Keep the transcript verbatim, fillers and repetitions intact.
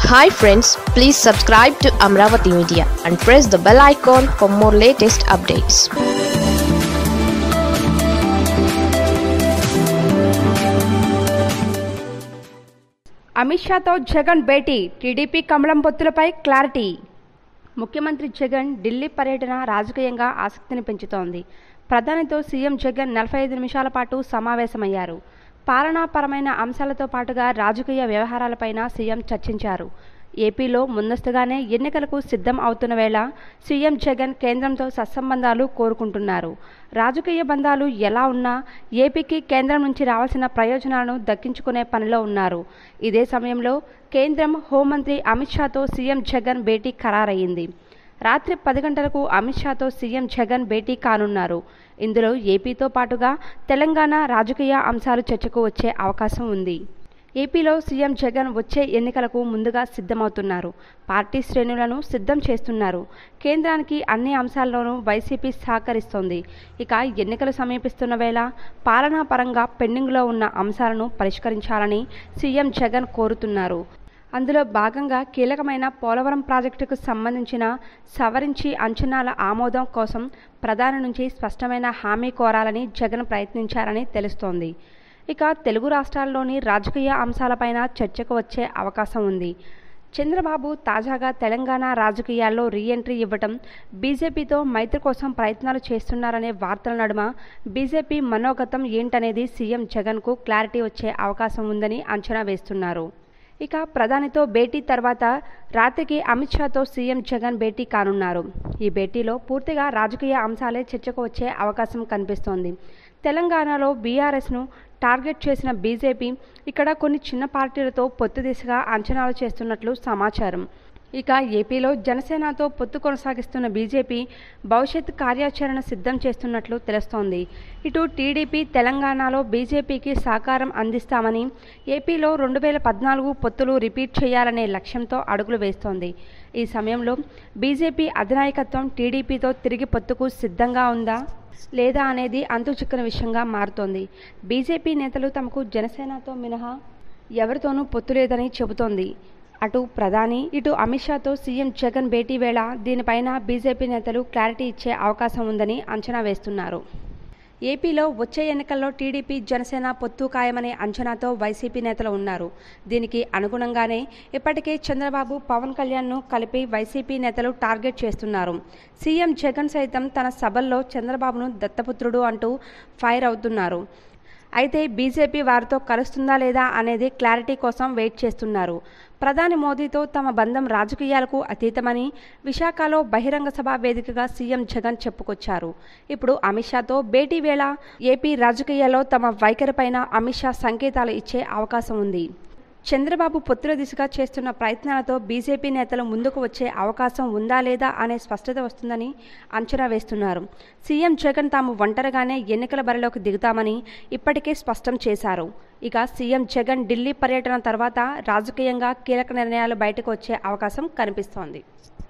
Hi friends, please subscribe to Amaravathi Media and press the bell icon for more latest updates. Amit Shah తో జగన్ భేటీ, TDP కమలం పొత్తులపై clarity. ముఖ్యమంత్రి జగన్ ఢిల్లీ పర్యటన రాజకీయంగా ఆసక్తిని పెంచుతోంది. ప్రధానితో CM Jagan నలభై ఐదు నిమిషాల పాటు సమావేశమయ్యారు. పాలనాపరమైన అంశాలతో పాటుగా రాజకీయ వ్యవహారాలపైన సీఎం చర్చించారు. ఏపీలో ముందస్తుగానే ఎన్నికలకు సిద్ధం అవుతున్న వేళ సీఎం జగన్ కేంద్రంతో సత్సంబంధాలు కోరుకుంటున్నారు. రాజకీయ బంధాలు ఎలా ఉన్నా ఏపీకి కేంద్రం నుంచి రావాల్సిన ప్రయోజనాలను దక్కించుకునే పనిలో ఉన్నారు. ఇదే సమయంలో కేంద్రం హోంమంత్రి అమిత్ షాతో సీఎం జగన్ భేటీ ఖరారయ్యింది. రాత్రి పది గంటలకు అమిత్ షాతో సీఎం జగన్ భేటీ కానున్నారు. ఇందులో ఏపీతో పాటుగా తెలంగాణ రాజకీయ అంశాలు చర్చకు వచ్చే అవకాశం ఉంది. ఏపీలో సీఎం జగన్ వచ్చే ఎన్నికలకు ముందుగా సిద్ధమవుతున్నారు. పార్టీ శ్రేణులను సిద్ధం చేస్తున్నారు. కేంద్రానికి అన్ని అంశాల్లోనూ వైసీపీ సహకరిస్తోంది. ఇక ఎన్నికలు సమీపిస్తున్న వేళ పాలనా పరంగా పెండింగ్లో ఉన్న అంశాలను పరిష్కరించాలని సీఎం జగన్ కోరుతున్నారు. అందులో భాగంగా కీలకమైన పోలవరం ప్రాజెక్టుకు సంబంధించిన సవరించి అంచనాల ఆమోదం కోసం ప్రధాని నుంచి స్పష్టమైన హామీ కోరాలని జగన్ ప్రయత్నించారని తెలుస్తోంది. ఇక తెలుగు రాష్ట్రాల్లోని రాజకీయ అంశాలపైన చర్చకు వచ్చే అవకాశం ఉంది. చంద్రబాబు తాజాగా తెలంగాణ రాజకీయాల్లో రీఎంట్రీ ఇవ్వటం, బీజేపీతో మైత్రి కోసం ప్రయత్నాలు చేస్తున్నారనే వార్తల నడుమ బీజేపీ మనోగతం ఏంటనేది సీఎం జగన్కు క్లారిటీ వచ్చే అవకాశం ఉందని అంచనా వేస్తున్నారు. ఇక ప్రధానితో భేటీ తర్వాత రాత్రికి అమిత్ షాతో సీఎం జగన్ భేటీ కానున్నారు. ఈ భేటీలో పూర్తిగా రాజకీయ అంశాలే చర్చకు వచ్చే అవకాశం కనిపిస్తోంది. తెలంగాణలో బీఆర్ఎస్ను టార్గెట్ చేసిన బీజేపీ ఇక్కడ కొన్ని చిన్న పార్టీలతో పొత్తు దిశగా అంచనాలు చేస్తున్నట్లు సమాచారం. ఇక ఏపీలో జనసేనతో పొత్తు కొనసాగిస్తున్న బీజేపీ భవిష్యత్ కార్యాచరణ సిద్ధం చేస్తున్నట్లు తెలుస్తోంది. ఇటు టీడీపీ తెలంగాణలో బీజేపీకి సహకారం అందిస్తామని, ఏపీలో రెండు వేల పద్నాలుగు పొత్తులు రిపీట్ చేయాలనే లక్ష్యంతో అడుగులు వేస్తోంది. ఈ సమయంలో బీజేపీ అధినాయకత్వం టీడీపీతో తిరిగి పొత్తుకు సిద్ధంగా ఉందా లేదా అనేది అంతుచిక్కని విషయంగా మారుతోంది. బీజేపీ నేతలు తమకు జనసేనతో మినహా ఎవరితోనూ పొత్తు లేదని చెబుతోంది. అటు ప్రధాని ఇటు అమిత్ షాతో సీఎం జగన్ భేటీ వేళ దీనిపైన బీజేపీ నేతలు క్లారిటీ ఇచ్చే అవకాశం ఉందని అంచనా వేస్తున్నారు. ఏపీలో వచ్చే ఎన్నికల్లో టీడీపీ జనసేన పొత్తు ఖాయమనే అంచనాతో వైసీపీ నేతలు ఉన్నారు. దీనికి అనుగుణంగానే ఇప్పటికే చంద్రబాబు పవన్ కళ్యాణ్ను కలిపి వైసీపీ నేతలు టార్గెట్ చేస్తున్నారు. సీఎం జగన్ సైతం తన సభల్లో చంద్రబాబును దత్తపుత్రుడు అంటూ ఫైర్ అవుతున్నారు. అయితే బీజేపీ వారితో కలుస్తుందా లేదా అనేది క్లారిటీ కోసం వెయిట్ చేస్తున్నారు. ప్రధాని మోదీతో తమ బంధం రాజకీయాలకు అతీతమని విశాఖలో బహిరంగ సభ వేదికగా సీఎం జగన్ చెప్పుకొచ్చారు. ఇప్పుడు అమిత్ షాతో భేటీ వేళ ఏపీ రాజకీయాల్లో తమ వైఖరిపైన అమిత్ షా సంకేతాలు ఇచ్చే అవకాశం ఉంది. చంద్రబాబు పొత్తుల దిశగా చేస్తున్న ప్రయత్నాలతో బీజేపీ నేతలు ముందుకు వచ్చే అవకాశం ఉందా లేదా అనే స్పష్టత వస్తుందని అంచనా వేస్తున్నారు. సీఎం జగన్ తాము ఒంటరిగానే ఎన్నికల బరిలోకి దిగుతామని ఇప్పటికే స్పష్టం చేశారు. ఇక సీఎం జగన్ ఢిల్లీ పర్యటన తర్వాత రాజకీయంగా కీలక నిర్ణయాలు బయటకు వచ్చే అవకాశం కనిపిస్తోంది.